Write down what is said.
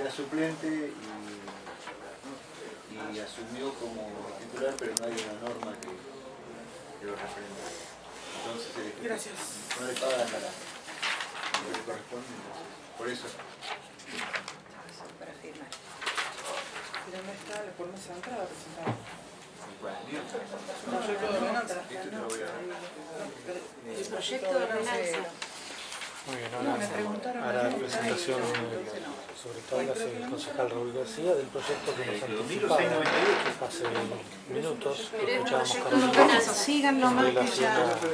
era suplente y asumió como titular, pero no hay una norma que lo reprenda. Entonces gracias. No le pagan lo que le corresponde, por eso. Para firmar. ¿Y dónde está la promesa de entrada presentada? El proyecto de ordenanza. Esto te lo voy a dar. El proyecto de ordenanza. Muy bien, No, me preguntaron a la presentación sobre tablas el concejal Raúl García del proyecto que nos anticipaba hace minutos. Pero es un Escuchábamos proyecto con de ordenanza. Sigan nomás que ya...